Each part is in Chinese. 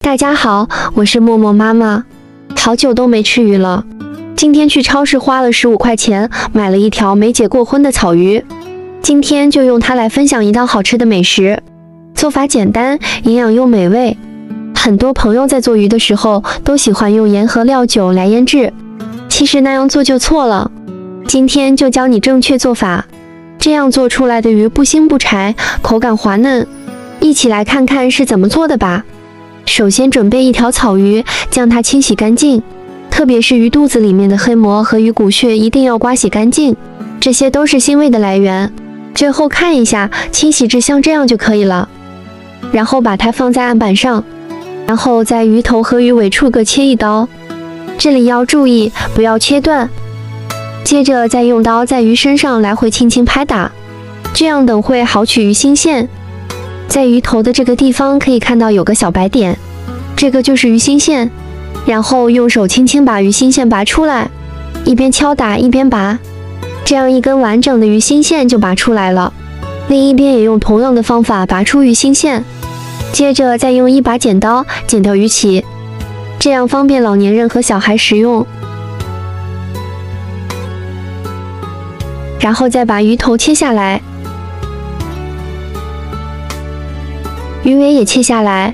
大家好，我是默默妈妈，好久都没吃鱼了。今天去超市花了15块钱买了一条没解过荤的草鱼，今天就用它来分享一道好吃的美食，做法简单，营养又美味。很多朋友在做鱼的时候都喜欢用盐和料酒来腌制，其实那样做就错了。今天就教你正确做法，这样做出来的鱼不腥不柴，口感滑嫩。一起来看看是怎么做的吧。首先准备一条草鱼，将它清洗干净，特别是鱼肚子里面的黑膜和鱼骨屑一定要刮洗干净，这些都是腥味的来源。最后看一下，清洗至像这样就可以了。然后把它放在案板上，然后在鱼头和鱼尾处各切一刀，这里要注意不要切断。接着再用刀在鱼身上来回轻轻拍打，这样等会好取鱼腥线。在鱼头的这个地方可以看到有个小白点，这个就是鱼腥线。然后用手轻轻把鱼腥线拔出来，一边敲打一边拔，这样一根完整的鱼腥线就拔出来了。另一边也用同样的方法拔出鱼腥线，接着再用一把剪刀剪掉鱼鳍，这样方便老年人和小孩食用。然后再把鱼头切下来，鱼尾也切下来。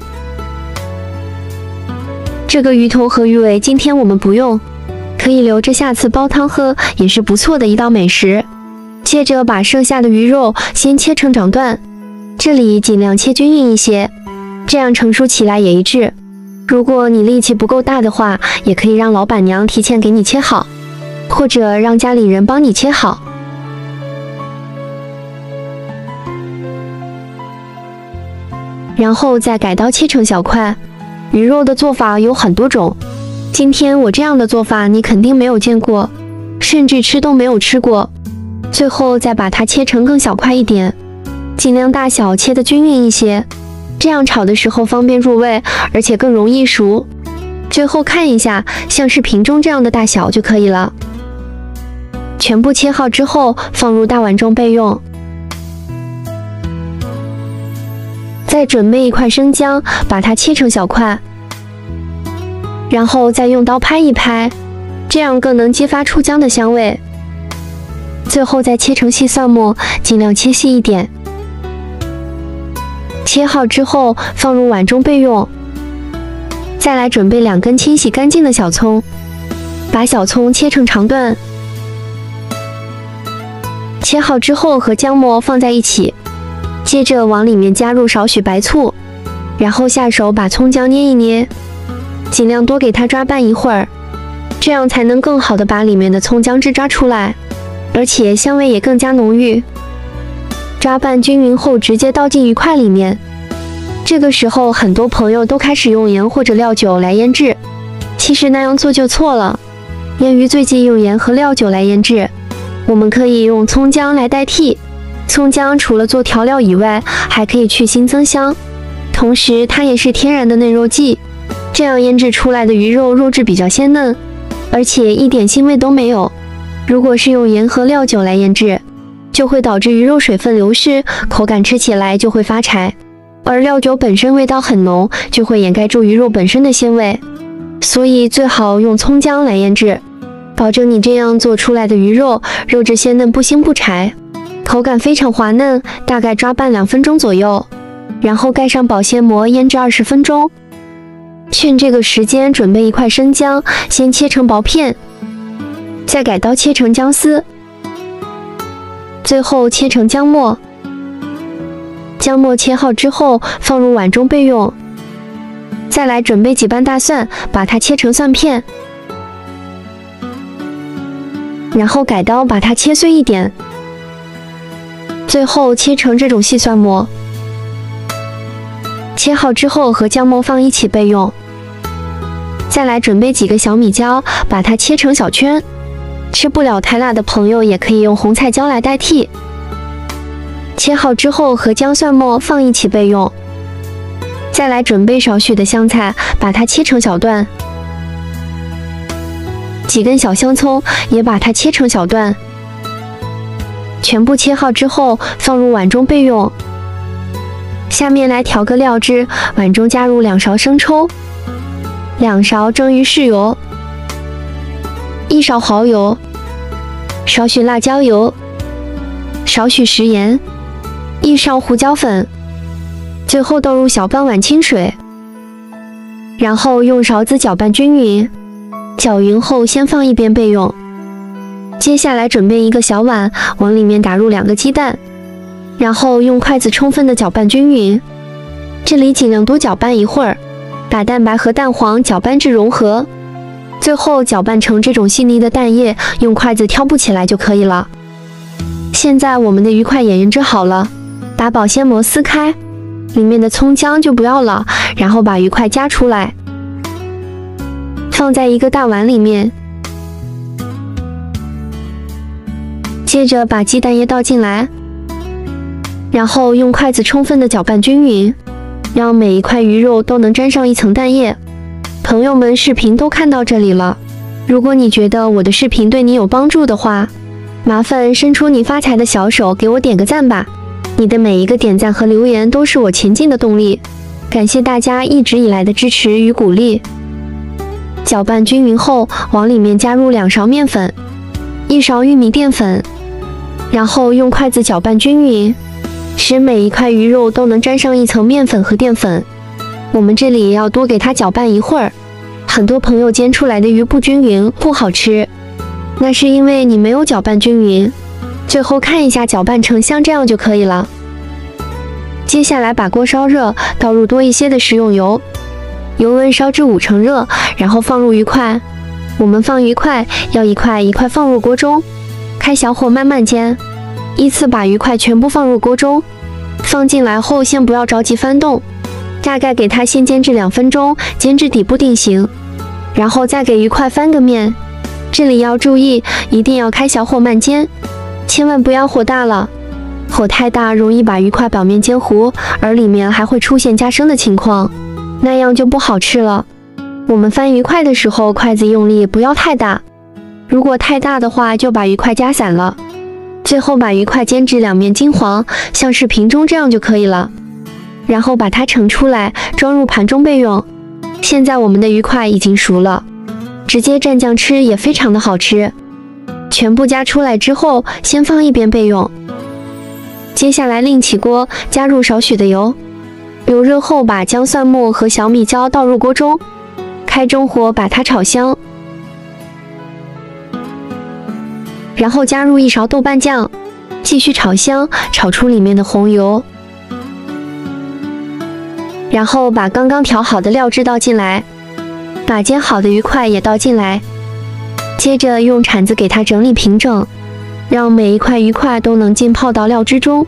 这个鱼头和鱼尾今天我们不用，可以留着下次煲汤喝，也是不错的一道美食。接着把剩下的鱼肉先切成掌段，这里尽量切均匀一些，这样成熟起来也一致。如果你力气不够大的话，也可以让老板娘提前给你切好，或者让家里人帮你切好。然后再改刀切成小块。鱼肉的做法有很多种，今天我这样的做法你肯定没有见过，甚至吃都没有吃过。最后再把它切成更小块一点，尽量大小切得均匀一些，这样炒的时候方便入味，而且更容易熟。最后看一下，像是瓶中这样的大小就可以了。全部切好之后放入大碗中备用。再准备一块生姜，把它切成小块，然后再用刀拍一拍，这样更能激发出姜的香味。最后再切成细蒜末，尽量切细一点。切好之后放入碗中备用。再来准备2根清洗干净的小葱，把小葱切成长段。切好之后和姜末放在一起。接着往里面加入少许白醋，然后下手把葱姜捏一捏，尽量多给它抓拌一会儿，这样才能更好的把里面的葱姜汁抓出来，而且香味也更加浓郁。抓拌均匀后直接倒进鱼块里面。这个时候很多朋友都开始用盐或者料酒来腌制，其实那样做就错了。腌鱼最忌用盐和料酒来腌制，我们可以用葱姜来代替。葱姜除了做调料以外，还可以去腥增香，同时它也是天然的嫩肉剂，这样腌制出来的鱼肉肉质比较鲜嫩，而且一点腥味都没有。如果是用盐和料酒来腌制，就会导致鱼肉水分流失，口感吃起来就会发柴，而料酒本身味道很浓，就会掩盖住鱼肉本身的鲜味，所以最好用葱姜来腌制，保证你这样做出来的鱼肉肉质鲜嫩，不腥不柴，口感非常滑嫩，大概抓拌2分钟左右，然后盖上保鲜膜腌制20分钟。趁这个时间准备一块生姜，先切成薄片，再改刀切成姜丝，最后切成姜末。姜末切好之后放入碗中备用。再来准备几瓣大蒜，把它切成蒜片，然后改刀把它切碎一点。最后切成这种细蒜末，切好之后和姜末放一起备用。再来准备几个小米椒，把它切成小圈，吃不了太辣的朋友也可以用红菜椒来代替。切好之后和姜蒜末放一起备用。再来准备少许的香菜，把它切成小段，几根小香葱也把它切成小段。全部切好之后放入碗中备用。 下面来调个料汁，碗中加入2勺生抽，2勺蒸鱼豉油，1勺蚝油，少许辣椒油，少许食盐，1勺胡椒粉，最后倒入小半碗清水，然后用勺子搅拌均匀，搅匀后先放一边备用。接下来准备一个小碗，往里面打入2个鸡蛋，然后用筷子充分的搅拌均匀。这里尽量多搅拌一会儿，把蛋白和蛋黄搅拌至融合，最后搅拌成这种细腻的蛋液，用筷子挑不起来就可以了。现在我们的鱼块也腌制好了，把保鲜膜撕开，里面的葱姜就不要了，然后把鱼块夹出来，放在一个大碗里面。接着把鸡蛋液倒进来，然后用筷子充分的搅拌均匀，让每一块鱼肉都能沾上一层蛋液。朋友们，视频都看到这里了，如果你觉得我的视频对你有帮助的话，麻烦伸出你发财的小手给我点个赞吧，你的每一个点赞和留言都是我前进的动力，感谢大家一直以来的支持与鼓励。搅拌均匀后，往里面加入2勺面粉，1勺玉米淀粉，然后用筷子搅拌均匀，使每一块鱼肉都能沾上一层面粉和淀粉。我们这里要多给它搅拌一会儿，很多朋友煎出来的鱼不均匀不好吃，那是因为你没有搅拌均匀。最后看一下搅拌成像这样就可以了。接下来把锅烧热，倒入多一些的食用油，油温烧至5成热，然后放入鱼块。我们放鱼块要一块一块放入锅中，开小火慢慢煎，依次把鱼块全部放入锅中。放进来后先不要着急翻动，大概给它先煎至2分钟，煎至底部定型，然后再给鱼块翻个面。这里要注意，一定要开小火慢煎，千万不要火大了，火太大容易把鱼块表面煎糊，而里面还会出现加生的情况，那样就不好吃了。我们翻鱼块的时候，筷子用力不要太大，如果太大的话就把鱼块夹散了。最后把鱼块煎至2面金黄，像视频中这样就可以了。然后把它盛出来，装入盘中备用。现在我们的鱼块已经熟了，直接蘸酱吃也非常的好吃。全部夹出来之后，先放一边备用。接下来另起锅，加入少许的油，油热后把姜蒜末和小米椒倒入锅中，开中火把它炒香。然后加入1勺豆瓣酱，继续炒香，炒出里面的红油。然后把刚刚调好的料汁倒进来，把煎好的鱼块也倒进来，接着用铲子给它整理平整，让每一块鱼块都能浸泡到料汁中。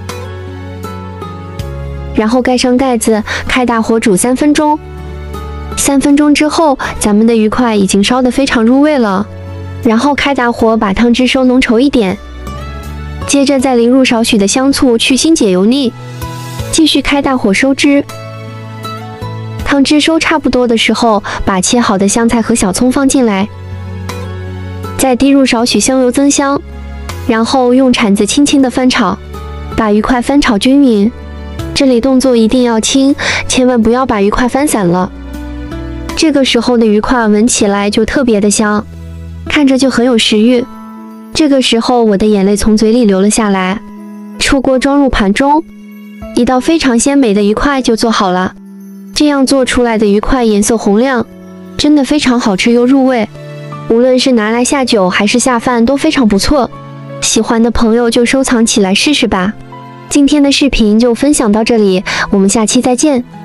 然后盖上盖子，开大火煮3分钟。3分钟之后，咱们的鱼块已经烧得非常入味了。然后开大火把汤汁收浓稠一点，接着再淋入少许的香醋去腥解油腻，继续开大火收汁。汤汁收差不多的时候，把切好的香菜和小葱放进来，再滴入少许香油增香，然后用铲子轻轻的翻炒，把鱼块翻炒均匀。这里动作一定要轻，千万不要把鱼块翻散了。这个时候的鱼块闻起来就特别的香，看着就很有食欲。这个时候我的眼泪从嘴里流了下来。出锅装入盘中，一道非常鲜美的鱼块就做好了。这样做出来的鱼块颜色红亮，真的非常好吃又入味，无论是拿来下酒还是下饭都非常不错。喜欢的朋友就收藏起来试试吧。今天的视频就分享到这里，我们下期再见。